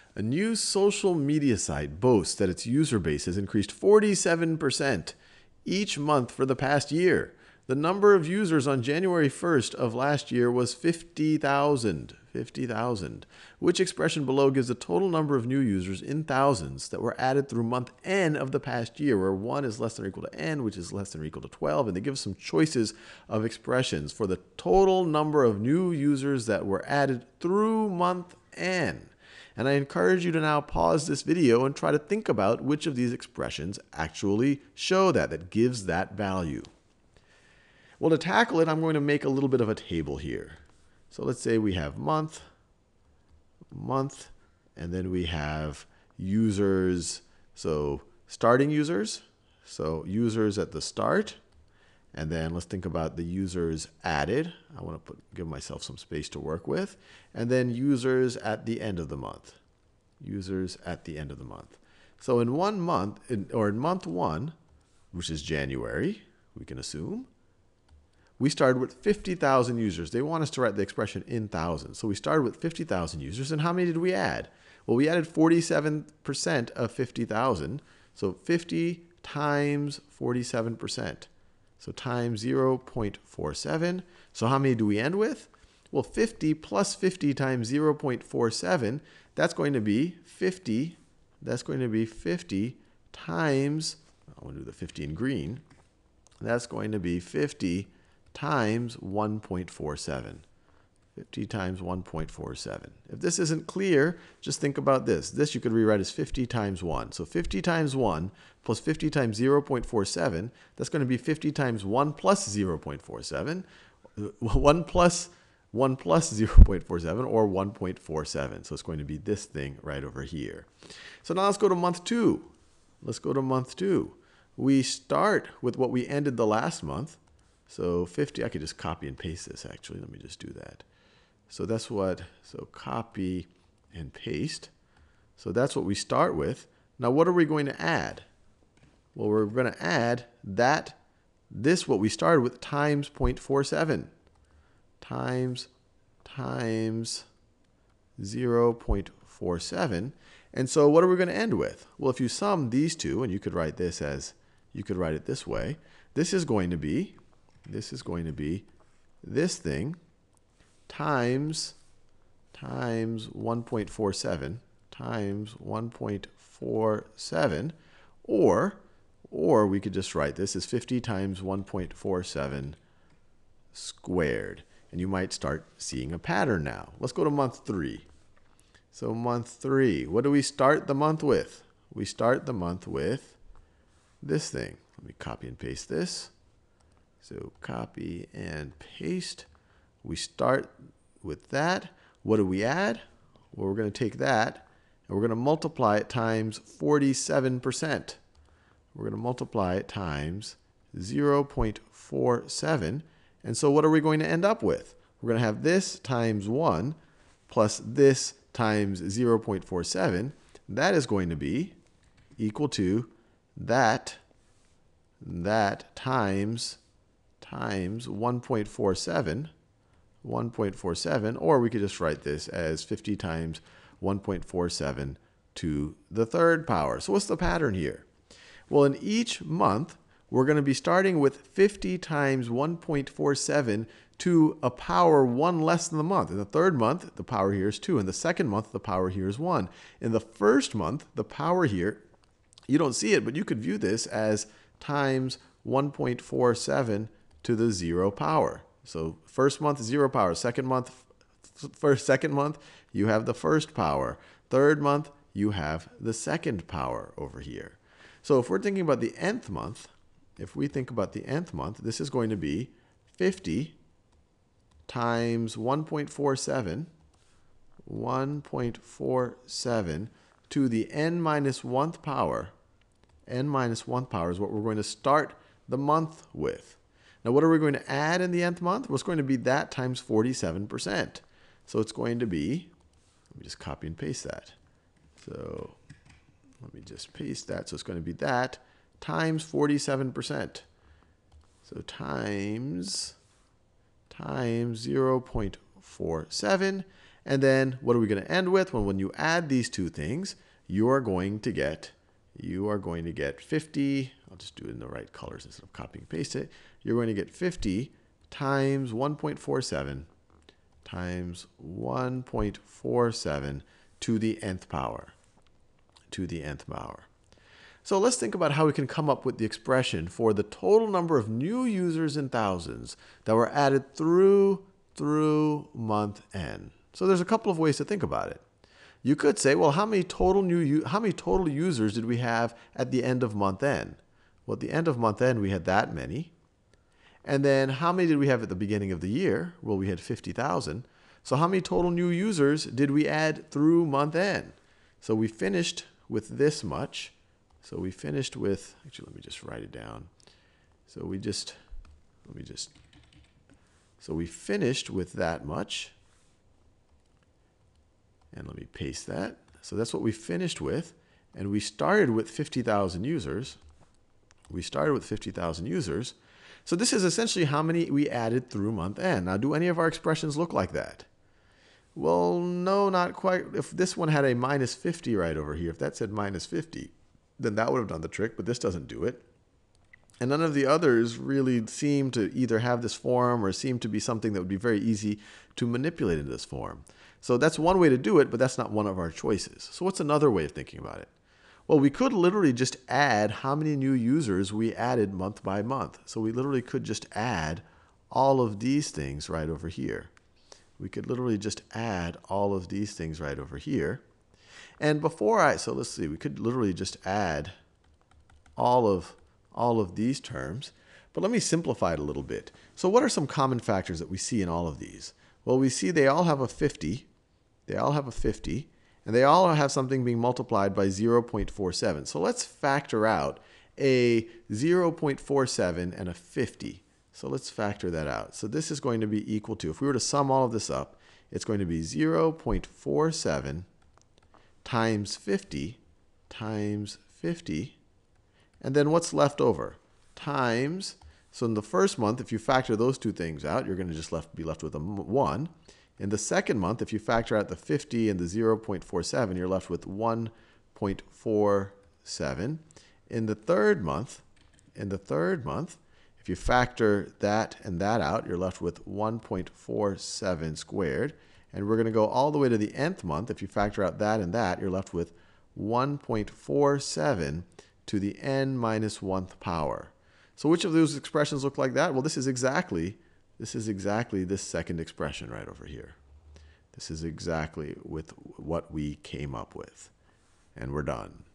A new social media site boasts that its user base has increased 47% each month for the past year. The number of users on January 1st of last year was 50,000. 50,000. Which expression below gives the total number of new users in thousands that were added through month n of the past year, where 1 is less than or equal to n, which is less than or equal to 12. And they give some choices of expressions for the total number of new users that were added through month n. And I encourage you to now pause this video and try to think about which of these expressions actually show that gives that value. Well, to tackle it, I'm going to make a little bit of a table here. So let's say we have month, and then we have users. So starting users, so users at the start. And then let's think about the users added. I want to give myself some space to work with. And then users at the end of the month. Users at the end of the month. So in 1 month, or in month 1, which is January, we can assume, we started with 50,000 users. They want us to write the expression in thousands. So we started with 50,000 users. And how many did we add? Well, we added 47% of 50,000. So 50 times 47%. So times 0.47. So how many do we end with? Well, 50 plus 50 times 0.47, that's going to be 50. That's going to be 50 times, I want to do the 50 in green. That's going to be 50 times 1.47. 50 times 1.47. If this isn't clear, just think about this. This you could rewrite as 50 times 1. So 50 times 1 plus 50 times 0.47, that's going to be 50 times 1 plus 0.47. 1 plus 0.47, or 1.47. So it's going to be this thing right over here. So now let's go to month 2. Let's go to month 2. We start with what we ended the last month. So 50, I could just copy and paste this actually. Let me just do that. So that's what, so copy and paste. So that's what we start with. Now what are we going to add? Well, we're going to add this what we started with times 0.47. Times 0.47. And so what are we going to end with? Well, if you sum these two, and you could write this as, you could write it this way. This is going to be this thing times 1.47 times 1.47, or we could just write this as 50 times 1.47 squared. And you might start seeing a pattern now. Let's go to month 3. So month 3, what do we start the month with? We start the month with this thing. Let me copy and paste this. So copy and paste. We start with that. What do we add? Well, we're going to take that and we're going to multiply it times 47%. We're going to multiply it times 0.47. And so what are we going to end up with? We're going to have this times 1 plus this times 0.47. That is going to be equal to that times 1.47, or we could just write this as 50 times 1.47 to the third power. So what's the pattern here? Well, in each month, we're going to be starting with 50 times 1.47 to a power 1 less than the month. In the third month, the power here is 2. In the second month, the power here is 1. In the first month, the power here, you don't see it, but you could view this as times 1.47 to the 0 power. So first month, 0 power. Second month, you have the first power. Third month, you have the second power over here. So if we're thinking about the nth month, this is going to be 50 times 1.47 to the n minus 1th power. N minus 1th power is what we're going to start the month with. Now what are we going to add in the nth month? Well, it's going to be that times 47%. So it's going to be, let me just copy and paste that. So let me just paste that. So it's going to be that times 47%. So times 0.47. And then what are we going to end with? Well, when you add these two things, you are going to get 50. I'll just do it in the right colors instead of copying and paste it. You're going to get 50 times 1.47 times 1.47 to the nth power. So let's think about how we can come up with the expression for the total number of new users in thousands that were added through month n. So there's a couple of ways to think about it. You could say, well, how many total users did we have at the end of month n? Well, at the end of month n, we had that many. And then how many did we have at the beginning of the year? Well, we had 50,000. So how many total new users did we add through month n? So we finished with this much. So we finished with, actually, let me just write it down. So we finished with that much. And let me paste that. So that's what we finished with. And we started with 50,000 users. So this is essentially how many we added through month n. Now, do any of our expressions look like that? Well, no, not quite. If this one had a minus 50 right over here, if that said minus 50, then that would have done the trick, but this doesn't do it. And none of the others really seem to either have this form or seem to be something that would be very easy to manipulate into this form. So that's one way to do it, but that's not one of our choices. So what's another way of thinking about it? Well, we could literally just add how many new users we added month by month. So we literally could just add all of these things right over here. We could literally just add all of these things right over here. And so let's see, we could literally just add all of these terms. But let me simplify it a little bit. So what are some common factors that we see in all of these? Well, we see they all have a 50. And they all have something being multiplied by 0.47. So let's factor out a 0.47 and a 50. So let's factor that out. So this is going to be equal to, if we were to sum all of this up, it's going to be 0.47 times 50 times 50. And then what's left over? Times, so in the first month, if you factor those two things out, you're going to just be left with a 1. In the second month, if you factor out the 50 and the 0.47, you're left with 1.47. In the third month, if you factor that and that out, you're left with 1.47 squared. And we're going to go all the way to the nth month. If you factor out that and that, you're left with 1.47 to the n minus 1th power. So which of those expressions look like that? Well, this is exactly this second expression right over here. This is exactly with what we came up with. And we're done.